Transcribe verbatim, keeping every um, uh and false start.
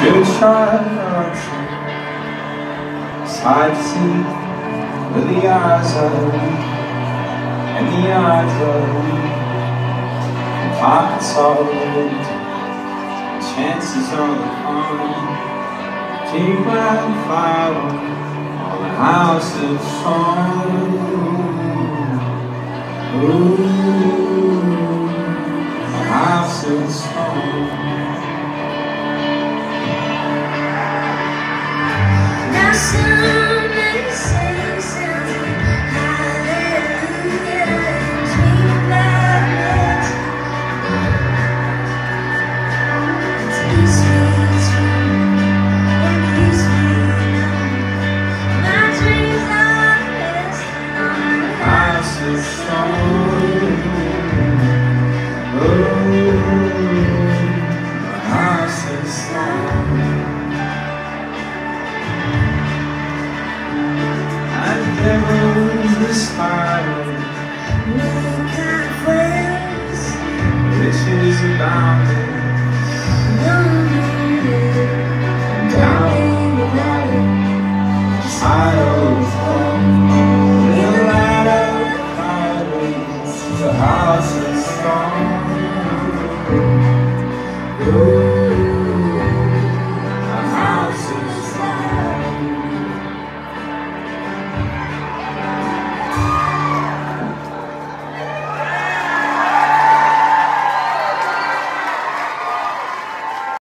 Good shot option. It's hard to see, but the eyes are weak, and the eyes are weak. The pockets are empty, chances are gone. Keep my fire on the house of song. Ooh, the house of song. Now somebody say something, hallelujah, dream about it. It's peace, peace, and peace, my dreams are resting on the House of song. Oh, the house of song. Devil's the spiral, we got friends, riches abounding.